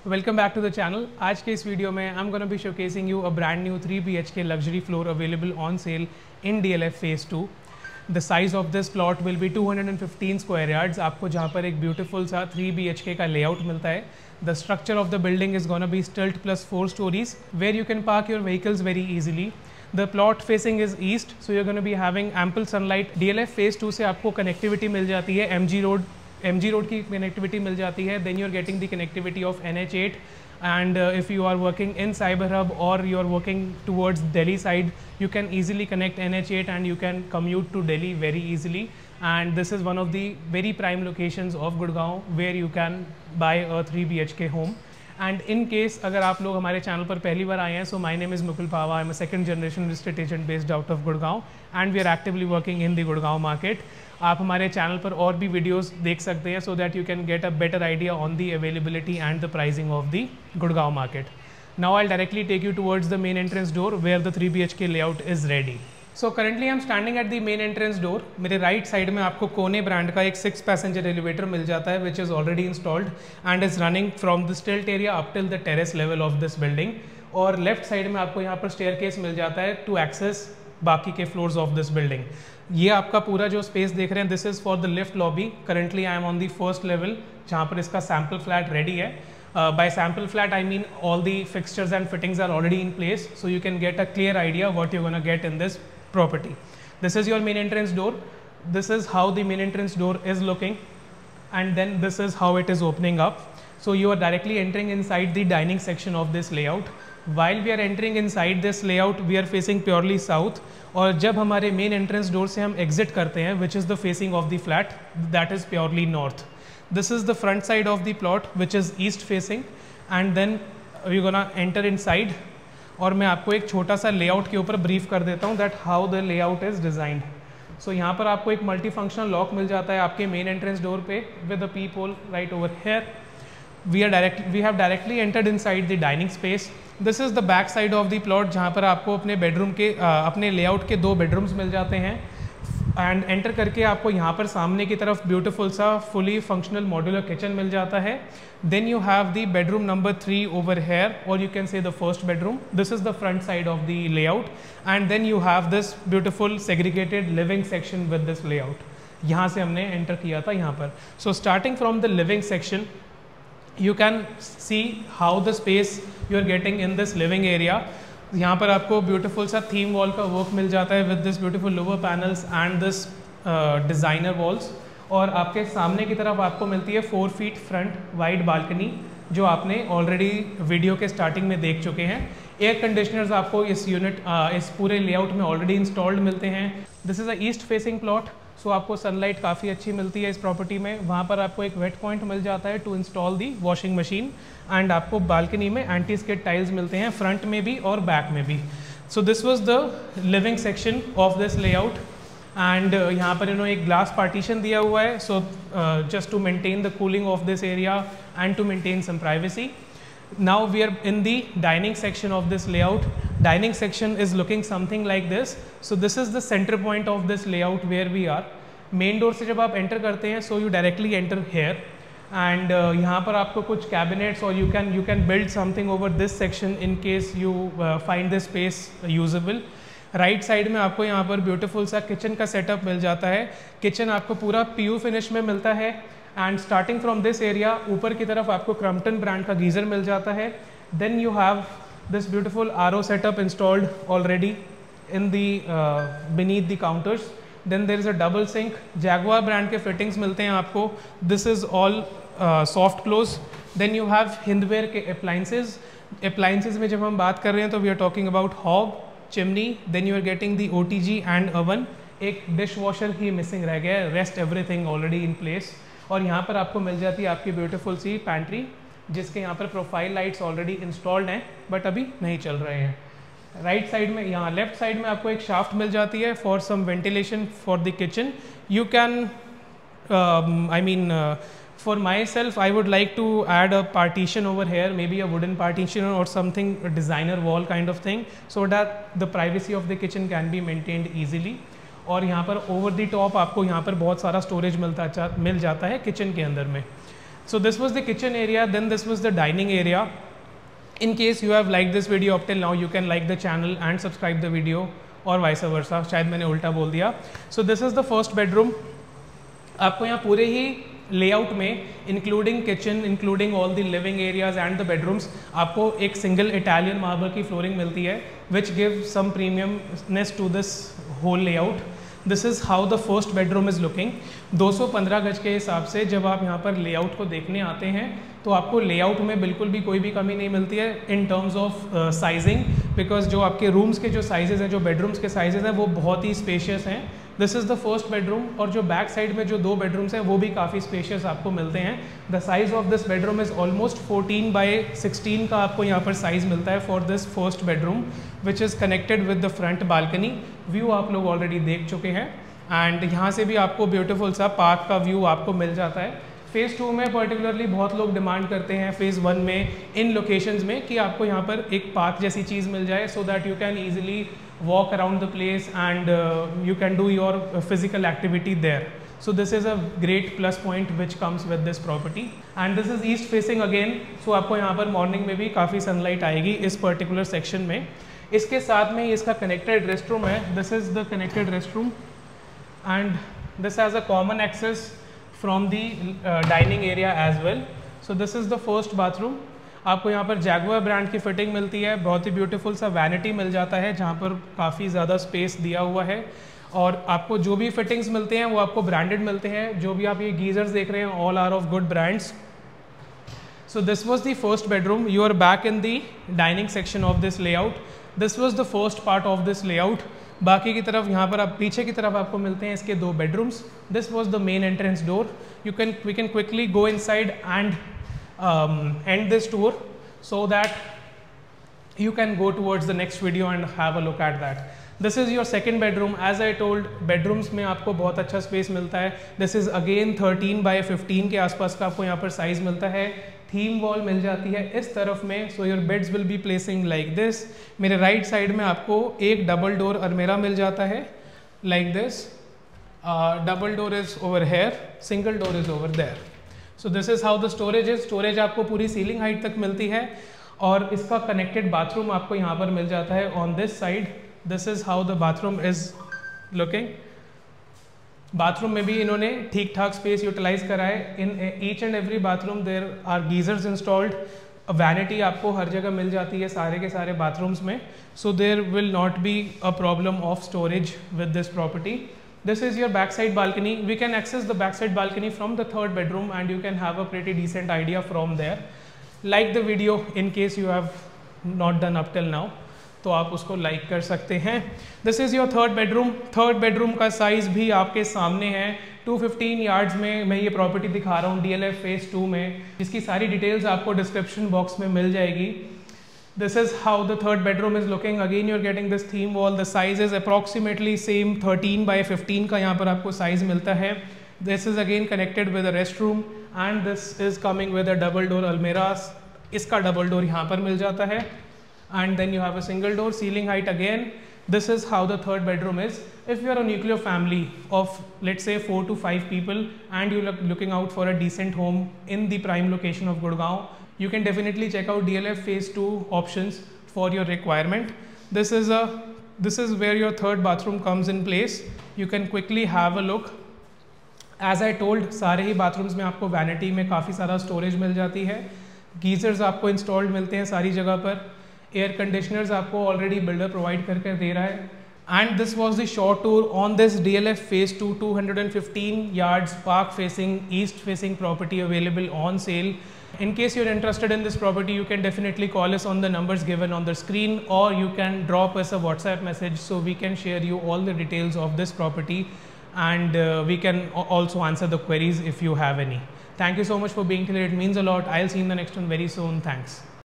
Welcome back to the channel. आज के इस वीडियो में I am gonna be showcasing you a brand new 3 BHK luxury floor available on sale in DLF Phase 2। The size of this plot will be 215 square yards. आपको जहाँ पर एक beautiful सा 3 BHK का लेआउट मिलता है। The structure of the building is gonna be stilt plus 4 stories where you can park your vehicles very easily. The plot facing is east, so you are gonna be having ample sunlight. DLF Phase 2 से आपको connectivity मिल जाती है, MG road की connectivity मिल जाती है। Then you are getting the connectivity of NH8 and if you are working in Cyber Hub or you are working towards Delhi side, you can easily connect NH8 and you can commute to Delhi very easily. And this is one of the very prime locations of Gurgaon where you can buy a 3 BHK home. And in case अगर आप लोग हमारे channel पर पहली बार आए हैं, so my name is Mukul Pava. I'm a second generation real estate agent based out of Gurgaon and we are actively working in the Gurgaon market. आप हमारे चैनल पर और भी वीडियोस देख सकते हैं so that you can get a better idea on the availability and the pricing of the Gurgaon market. Now I'll directly take you towards the main entrance door where the 3 BHK layout is ready. So currently I'm standing at the main entrance door. मेरे right side में आपको कोने brand का एक 6 passenger elevator मिल जाता है which is already installed and is running from the stilt area up till the terrace level of this building. और left side में आपको यहाँ पर staircase मिल जाता है to access बाकी के फ्लोर्स ऑफ दिस बिल्डिंग। ये आपका पूरा जो स्पेस देख रहे हैं, this is for the lift lobby. Currently I am on the first level जहाँ पर इसका सैम्पल फ्लैट रेडी है। By sample flat I mean all the fixtures and fittings are already in place, so you can get a clear idea what you gonna get in this property. This is your main entrance door. This is how the main entrance door is looking, and then this is how it is opening up. So you are directly entering inside the dining section of this layout. While we are entering inside this layout, we are facing purely south. और जब हमारे main entrance door से हम exit करते हैं, which is the facing of the flat, that is purely north. This is the front side of the plot, which is east facing, and then we're gonna enter inside. और मैं आपको एक छोटा सा लेआउट के ऊपर ब्रीफ कर देता हूँ that how the layout is designed. So यहाँ पर आपको एक मल्टी फंक्शनल लॉक मिल जाता है आपके मेन एंट्रेंस डोर पे with a peep hole right over here. We have directly entered inside the dining space. This is the back side of the plot जहाँ पर आपको अपने बेडरूम के अपने लेआउट के 2 बेडरूम्स मिल जाते हैं। एंड एंटर करके आपको यहाँ पर सामने की तरफ ब्यूटीफुल सा फुली फंक्शनल मॉड्यूलर किचन मिल जाता है। Then you have the bedroom number 3 over here, और you can say the first bedroom. This is the front side of the layout, and then you have this beautiful segregated living section with this layout. यहाँ से हमने enter किया था यहाँ पर। So starting from the living section you can see how the space you are getting in this living area. यहाँ पर आपको ब्यूटीफुल सा थीम वॉल का वर्क मिल जाता है with this beautiful lower panels and this designer walls. और आपके सामने की तरफ आपको मिलती है 4 feet फ्रंट वाइड बालकनी, जो आपने ऑलरेडी वीडियो के स्टार्टिंग में देख चुके हैं। एयर कंडीशनर्स आपको इस यूनिट इस पूरे लेआउट में ऑलरेडी इंस्टॉल्ड मिलते हैं। This is a east facing plot, so आपको सनलाइट काफ़ी अच्छी मिलती है इस प्रॉपर्टी में। वहाँ पर आपको एक वेट पॉइंट मिल जाता है to install the washing machine, and आपको बालकनी में एंटी स्किड टाइल्स मिलते हैं फ्रंट में भी और बैक में भी। So this was the living section of this layout, and यहाँ पर इन्होंने एक ग्लास पार्टीशन दिया हुआ है, so just to maintain the cooling of this area and to maintain some privacy. Now we are in the dining section of this layout. Dining section is looking something like this. So this is the center point of this layout where we are. Main door से जब आप enter करते हैं, so you directly enter here. And यहाँ पर आपको कुछ cabinets, और you can build something over this section in case you find this space usable. Right side में आपको यहाँ पर ब्यूटीफुल सा किचन का सेटअप मिल जाता है। किचन आपको पूरा PU फिनिश में मिलता है, and starting from this area ऊपर की तरफ आपको क्रम्पटन ब्रांड का गीज़र मिल जाता है। Then you have this beautiful RO setup installed already in the beneath the counters. Then there is a double sink, Jaguar brand के फिटिंग्स मिलते हैं आपको। This is all soft close. Then you have Hindware के appliances में जब हम बात कर रहे हैं तो we are talking about hob, chimney, then you are getting the OTG and oven. एक डिश वॉशर ही मिसिंग रह गया है, rest everything already in place. और यहाँ पर आपको मिल जाती है आपकी ब्यूटीफुल सी पैंट्री, जिसके यहाँ पर प्रोफाइल लाइट्स ऑलरेडी इंस्टॉल्ड हैं बट अभी नहीं चल रहे हैं। राइट साइड में, यहाँ लेफ्ट साइड में आपको एक शाफ्ट मिल जाती है for some ventilation for the kitchen. You can I mean for myself I would like to add a partition over here, maybe a wooden partition or something, a designer wall kind of thing, so that the privacy of the kitchen can be maintained easily. और यहाँ पर over the top आपको यहाँ पर बहुत सारा storage मिल जाता है किचन के अंदर में। So this was the kitchen area, then this was the dining area. In case you have liked this video up till now, you can like the channel and subscribe the video, और vice versa, शायद मैंने उल्टा बोल दिया. So this is the first bedroom. आपको यहाँ पूरे ही लेआउट में including kitchen, including all the living areas and the bedrooms, आपको एक सिंगल इटालियन मार्बल की फ्लोरिंग मिलती है, which give some premiumness to this whole layout. This is how the first bedroom is looking. 215 गज के हिसाब से जब आप यहाँ पर लेआउट को देखने आते हैं तो आपको लेआउट में बिल्कुल भी कोई भी कमी नहीं मिलती है in terms of sizing, because जो आपके रूम्स के जो साइजेज़ हैं, जो बेडरूम्स के साइजेज़ हैं, वो बहुत ही स्पेशियस हैं. This is the first bedroom, और जो बैक साइड में जो 2 बेडरूम्स हैं वो भी काफ़ी स्पेशियस आपको मिलते हैं. The size of this bedroom is almost 14 by 16 का आपको यहाँ पर साइज़ मिलता है for this first bedroom, which is connected with the front balcony. View आप लोग ऑलरेडी देख चुके हैं, एंड यहाँ से भी आपको ब्यूटीफुल सा पार्क का व्यू आपको मिल जाता है. फेज़ 2 में पर्टिकुलरली बहुत लोग डिमांड करते हैं फेज़ 1 में इन लोकेशंस में कि आपको यहाँ पर एक पार्क जैसी चीज़ मिल जाए, so that you can easily walk around the place and you can do your physical activity there. So this is a great plus point which comes with this property, and this is east facing again. So आपको यहाँ पर morning में भी काफ़ी sunlight आएगी इस particular section में. इसके साथ में इसका कनेक्टेड रेस्ट रूम है. This is the connected restroom, and this has a common access from the dining area as well. So this is the first bathroom. आपको यहाँ पर जैगुआर ब्रांड की फिटिंग मिलती है. बहुत ही ब्यूटीफुल सा vanity मिल जाता है जहाँ पर काफ़ी ज़्यादा स्पेस दिया हुआ है, और आपको जो भी फिटिंग्स मिलते हैं वो आपको ब्रांडेड मिलते हैं. जो भी आप ये गीजर्स देख रहे हैं, all are of good brands. So this was the first bedroom. You are back in the dining section of this layout. This was the first part of this layout. बाकी की तरफ यहाँ पर आप पीछे की तरफ आपको मिलते हैं इसके 2 bedrooms. This was the main entrance door. We can quickly go inside and end this tour so that you can go towards the next video and have a look at that. This is your second bedroom. As I told, bedrooms में आपको बहुत अच्छा space मिलता है. This is again 13 by 15 के आसपास का आपको यहाँ पर size मिलता है. थीम वॉल मिल जाती है इस तरफ में. So your beds will be placing like this. मेरे right side में आपको एक डबल डोर अलमीरा मिल जाता है like this. Double door is over here, single door is over there. So this is how the storage is. Storage आपको पूरी ceiling height तक मिलती है, और इसका कनेक्टेड बाथरूम आपको यहाँ पर मिल जाता है on this side. This is how the bathroom is looking. Bathroom में भी इन्होंने ठीक ठाक स्पेस यूटिलाइज करा है. In each and every bathroom there are geysers installed. Vanity आपको हर जगह मिल जाती है सारे के सारे बाथरूम्स में. So there will not be a problem of storage with this property. This is your backside balcony. We can access the backside balcony from the 3rd bedroom, and you can have a pretty decent idea from there. Like the video in case you have not done up till now, तो आप उसको like कर सकते हैं. This is your 3rd bedroom. 3rd bedroom का size भी आपके सामने है. 215 yards में मैं ये प्रॉपर्टी दिखा रहा हूँ DLF Phase 2 में, जिसकी सारी डिटेल्स आपको डिस्क्रिप्शन बॉक्स में मिल जाएगी. This is how the 3rd bedroom is looking. Again you're getting this theme wall. The size is approximately same 13 by 15 का यहाँ पर आपको size मिलता है. This is again connected with a restroom, and this is coming with a double door almirahs. इसका double door यहाँ पर मिल जाता है, and then you have a single door. Ceiling height again. This is how the 3rd bedroom is. If you are a nuclear family of let's say 4 to 5 people and you're looking out for a decent home in the prime location of Gurgaon, you can definitely check out DLF Phase 2 options for your requirement. This is where your 3rd bathroom comes in place. You can quickly have a look. As I told, सारे ही bathrooms में आपको vanity में काफ़ी सारा storage मिल जाती है. Geysers आपको installed मिलते हैं सारी जगह पर. Air conditioners आपको already builder provide करके दे रहा है. And this was the short tour on this DLF Phase 2 215 yards park facing east facing property available on sale. In case you're interested in this property, you can definitely call us on the numbers given on the screen, or you can drop us a WhatsApp message so we can share you all the details of this property, and we can also answer the queries if you have any. Thank you so much for being here. It means a lot. I'll see you in the next one very soon. Thanks.